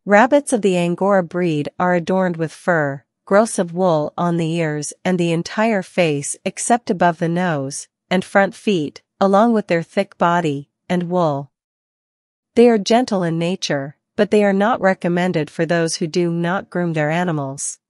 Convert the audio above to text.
Rabbits of the Angora breed are adorned with fur, growths of wool on the ears and the entire face except above the nose and front feet, along with their thick body and wool. They are gentle in nature, but they are not recommended for those who do not groom their animals.